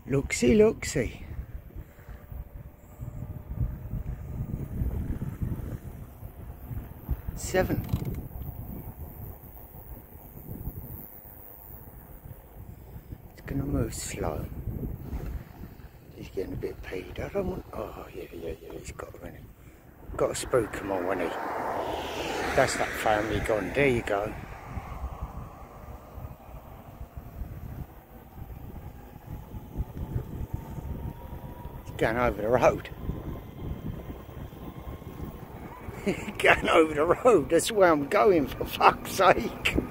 Looksy, looksy. Seven. It's going to move slow. He's getting a bit peed. I don't want... Oh, yeah, he's got to win it. Got to spook him on, won't he? That's that family gone. There you go. He's going over the road. Going over the road. That's where I'm going, for fuck's sake.